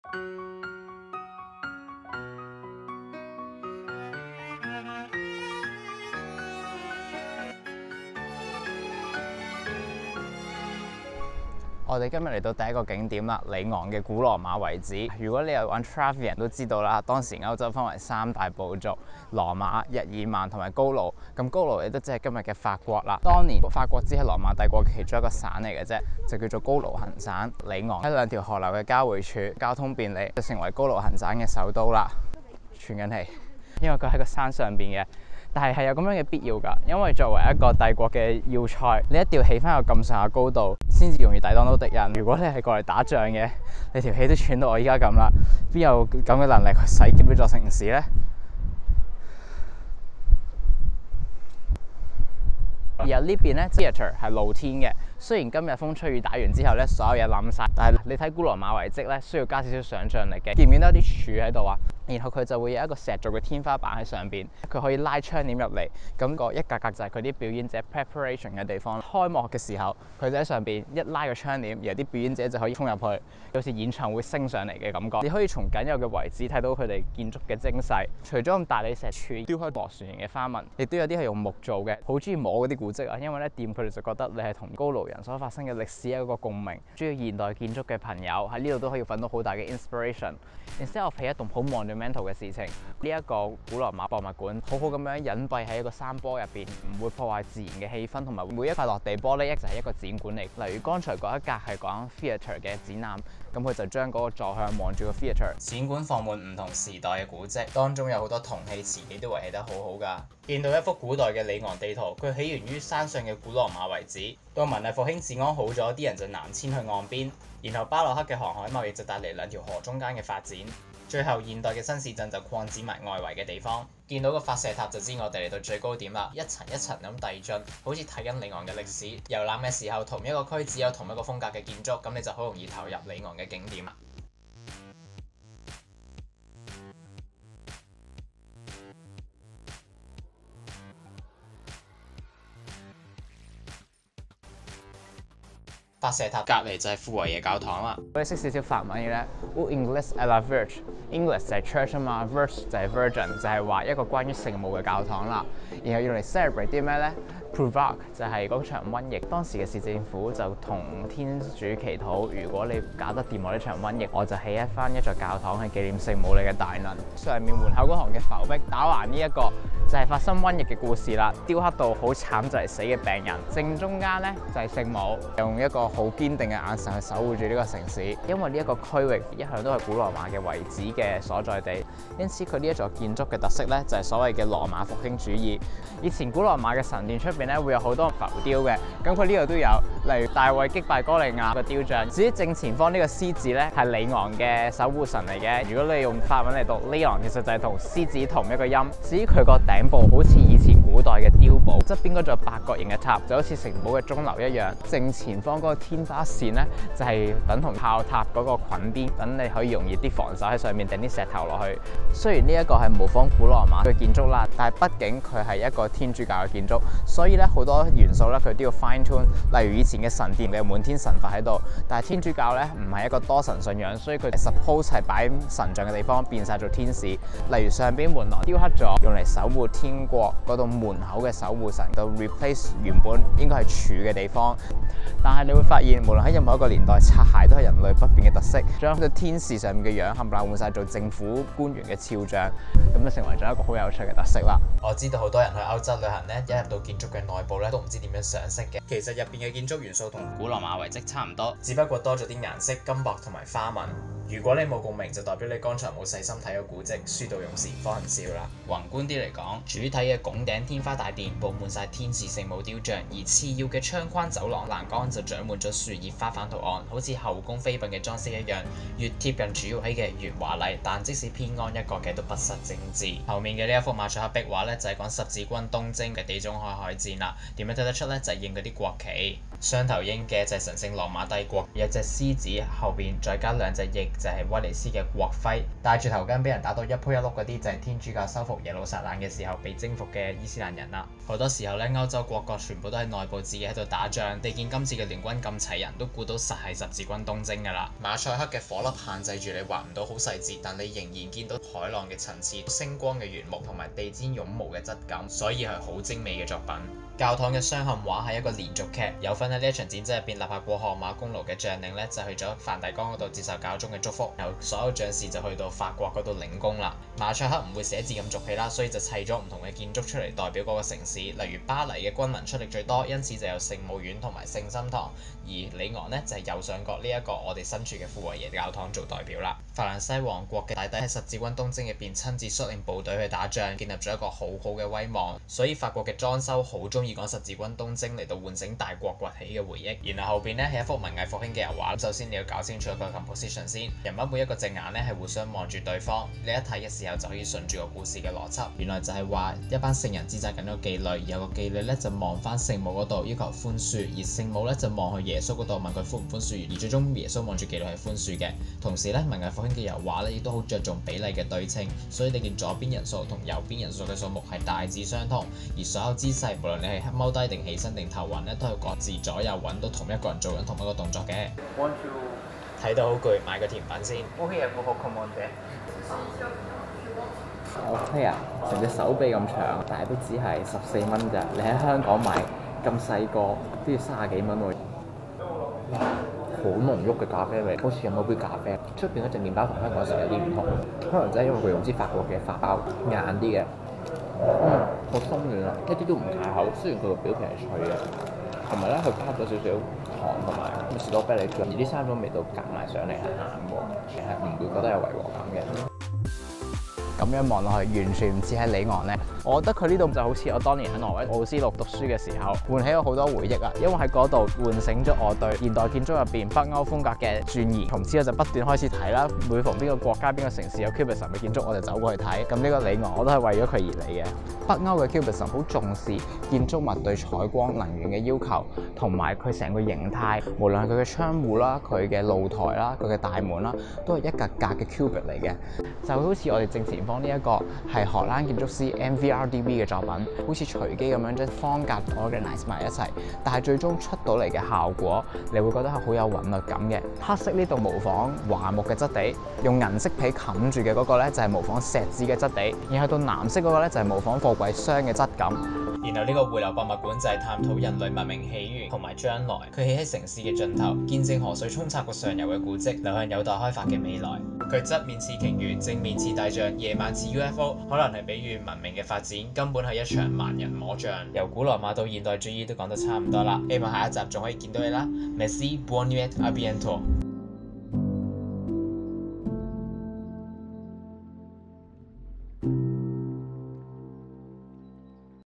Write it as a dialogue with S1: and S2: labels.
S1: 我哋今日嚟到第一個景點啦，里昂嘅古羅馬遺址。如果你有玩 Travel 人都知道啦，當時歐洲分為三大部族：羅馬、日耳曼同埋高盧。咁高盧亦都即係今日嘅法國啦。當年法國只係羅馬帝國其中一個省嚟嘅啫，就叫做高盧行省。里昂喺兩條河流嘅交匯處，交通便利，就成為高盧行省嘅首都啦。喘緊氣，因為佢喺個山上邊嘅。但係有咁樣嘅必要㗎，因為作為一個帝國嘅要塞，你一定要起翻個咁上下高度，先至容易抵擋到敵人。如果你係過嚟打仗嘅，你條氣都喘到我依家咁啦，邊有咁嘅能力去洗劫呢座城市呢？而有呢邊咧 theatre 係露天嘅，雖然今日風吹雨打完之後咧，所有嘢冧晒，但係你睇古羅馬遺跡咧，需要加少少想像力嘅。見唔見到啲柱喺度啊？然後佢就會有一個石做嘅天花板喺上邊，佢可以拉窗簾入嚟，咁個一格格就係佢啲表演者 preparation 嘅地方。開幕嘅時候，佢就喺上邊一拉個窗簾，然後啲表演者就可以衝入去，好似演唱會升上嚟嘅感覺。你可以從僅有嘅遺址睇到佢哋建築嘅精細。除咗咁大理石柱雕開螺旋形嘅花紋，亦都有啲係用木做嘅。好中意摸嗰啲古蹟啊，因為咧掂佢哋就覺得你係同高盧人所發生嘅歷史有一個共鳴。中意現代建築嘅朋友喺呢度都可以揾到好大嘅 inspiration。Instead of 起一棟好 monumental 嘅事情，呢一個古羅馬博物館好好咁樣隱蔽喺一個山坡入邊，唔會破壞自然嘅氣氛，同埋每一塊落地玻璃就係一個展館嚟。例如剛才嗰一格係講 theatre 嘅展覽，咁佢就將嗰個座向望住個 theatre。展館放滿唔同時代嘅古蹟，當中有好多銅器瓷器都維繫得好好㗎。見到一幅古代嘅里昂地圖，佢起源於山上嘅古羅馬遺址。到文藝復興治安好咗，啲人就南遷去岸邊，然後巴洛克嘅航海貿易就帶嚟兩條河中間嘅發展。最後現代嘅新市鎮就擴展埋外圍嘅地方。見到個發射塔就知我哋嚟到最高點啦，一層一層咁遞進，好似睇緊里昂嘅歷史。遊覽嘅時候，同一個區只有同一個風格嘅建築，咁你就好容易投入里昂嘅景點啦。發射塔隔離就係富維耶教堂啦。我哋識少少法文嘅咧 ，Ou English à la Vierge。English 就係 church 啊嘛 ，Vierge 就係 virgin， 就係話一個關於聖母嘅教堂啦。然後用嚟 celebrate 啲咩咧 ？Provoque 就係嗰場瘟疫。當時嘅市政府就同天主祈禱，如果你搞得掂我呢場瘟疫，我就起翻一座教堂去紀念聖母你嘅大能。上面門口嗰行嘅浮壁打橫呢一個就係發生瘟疫嘅故事啦，雕刻到好慘就嚟死嘅病人。正中間咧就係聖母，用一個好堅定嘅眼神去守護住呢個城市。因為呢一個區域一向都係古羅馬嘅遺址嘅所在地，因此佢呢一座建築嘅特色咧就係所謂嘅羅馬復興主義。以前古羅馬嘅神殿出邊咧會有好多浮雕嘅，咁佢呢度都有，例如大衛擊敗哥利亞嘅雕像。至於正前方呢個獅子咧係里昂嘅守護神嚟嘅，如果你用法文嚟讀 Lion， 其實就係同獅子同一個音。至於佢個頂部好似以前古代嘅碉堡，側邊嗰座八角形嘅塔就好似城堡嘅鐘樓一樣。正前方嗰個天花線咧就係等同炮塔嗰個裙邊，等你可以容易啲防守喺上面掟啲石頭落去。雖然呢一個係模仿古羅馬嘅建築啦，但係畢竟佢係一個天主教嘅建築，所以咧好多元素咧佢都要 fine tune。例如以前嘅神殿嘅滿天神佛喺度，但係天主教咧唔係一個多神信仰，所以佢 suppose 係擺神像嘅地方變晒做天使。例如上邊門廊雕刻咗用嚟守護天國嗰度門口嘅守護神，到 replace 原本應該係柱嘅地方。但係你會發現，無論喺任何一個年代，擦鞋都係人類不變嘅特色。將個天使上面嘅樣冚唪唥換晒做政府官員嘅肖像，咁就成為咗一個好有趣嘅特色啦。我知道好多人去歐洲旅行咧，一入到建築嘅內部咧，都唔知點樣賞識嘅。其實入邊嘅建築元素同古羅馬遺跡差唔多，只不過多咗啲顏色、金箔同埋花紋。如果你冇共鳴，就代表你剛才冇細心睇過古蹟，書到用時方恨少啦。宏觀啲嚟講，主體嘅拱頂天花大殿佈滿晒天使聖母雕像，而次要嘅窗框走廊欄杆就長滿咗樹葉花瓣圖案，好似後宮妃嬪嘅裝飾一樣。越貼近主要體嘅越華麗，但即使偏安一角嘅都不失精緻。後面嘅呢一幅馬賽克壁畫咧，就係講十字軍東征嘅地中海海戰啦。點樣睇得出咧？就係印嗰啲國旗，雙頭鷹嘅就係神聖羅馬帝國，有隻獅子後邊再加兩隻翼，就係威尼斯嘅國徽。戴住頭巾俾人打到一鋪一碌嗰啲就係天主教收復耶路撒冷嘅時候被征服嘅伊斯
S2: 斯蘭人啦。好多時候咧，歐洲國全部都喺內部自己喺度打仗。你見今次嘅聯軍咁齊人，都估到實係十字軍東征㗎啦。馬賽克嘅火粒限制住你畫唔到好細節，但你仍然見到海浪嘅層次、星光嘅原木同埋地氈絨毛嘅質感，所以係好精美嘅作品。教堂嘅雙嵌畫係一個連續劇，有份喺呢一場戰爭入邊立下過汗馬功勞嘅將領咧，就去咗梵蒂岡嗰度接受教宗嘅祝福，然後所有將士就去到法國嗰度領功啦。馬賽克唔會寫字咁俗氣啦，所以就砌咗唔同嘅建築出嚟代表嗰個城市，例如巴黎嘅軍民出力最多，因此就有聖母院同埋聖心堂，而里昂呢，就係右上角呢一個我哋身處嘅富維耶教堂做代表啦。法蘭西王國嘅大帝喺十字軍東征入邊親自率領部隊去打仗，建立咗一個好好嘅威望，所以法國嘅裝修好中意講十字軍東征嚟到喚醒大國崛起嘅回憶。然後後邊呢係一幅文藝復興嘅油畫，首先你要搞清楚個 composition 先，人物每一個隻眼呢係互相望住對方，你一睇嘅時候就可以順住個故事嘅邏輯。原來就係話一班聖人指責緊個妓女，然後個妓女呢就望翻聖母嗰度要求寬恕，而聖母呢就望去耶穌嗰度問佢寬唔寬恕，而最終耶穌望住妓女係寬恕嘅。同時呢，文藝復興嘅油畫呢亦都好着重比例嘅對稱，所以你見左邊人數同右邊人數嘅數目係大致相同，而所有姿勢無論你係踎低定起身定頭暈呢，都係各自左右揾到同一個人做緊同一個動作嘅。睇到好攰，買個甜品先。
S1: OK 啊，成隻手臂咁長，但係都只係14蚊咋。你喺香港買咁細個都要30幾蚊喎。好濃郁嘅咖啡味，好似飲咗杯咖啡。出邊嗰隻麵包同香港食有啲唔同，可能真係因為佢用支法國嘅發包硬啲嘅，好鬆軟啊，一啲都唔太厚。雖然佢個表皮係脆嘅，同埋咧佢加咗少少糖同埋士多啤梨醬，而啲三種味道夾埋上嚟係鹹喎，係唔會覺得有違和感嘅。咁樣望落去，完全唔似喺里昂呢。我覺得佢呢度就好似我當年喺挪威奧斯陸讀書嘅時候，喚起咗好多回憶啊！因為喺嗰度喚醒咗我對現代建築入邊北歐風格嘅轉移。從此我就不斷開始睇啦，每逢邊個國家邊個城市有 Cubism 嘅建築，我就走過去睇。咁呢個里昂我都係為咗佢而嚟嘅。北歐嘅 Cubism 好重視建築物對採光能源嘅要求，同埋佢成個形態，無論係佢嘅窗戶啦、佢嘅露台啦、佢嘅大門啦，都係一格格嘅 Cubit 嚟嘅。就好似我哋正前方呢一個係荷蘭建築師 MVRDV 嘅作品，好似隨機咁樣將方格 organize 埋一齊，但係最終出到嚟嘅效果，你會覺得係好有韻律感嘅。黑色呢度模仿樺木嘅質地，用銀色皮冚住嘅嗰個咧就係模仿石子嘅質地，而去到藍色嗰個咧就係模仿貨櫃箱嘅質感。然後呢個回流博物館就係探討人類文明起源同埋將來，佢起喺城市嘅盡頭，見證河水沖刷過上游嘅古蹟，流向有待開發嘅未來。佢側面似鯨魚，正面似大象，夜晚似 UFO， 可能係比喻文明嘅發展根本係一場盲人摸象。由古羅馬到現代主義都講得差唔多啦，希望下一集仲可以見到你啦。Merci, bonne nuit, à bientôt。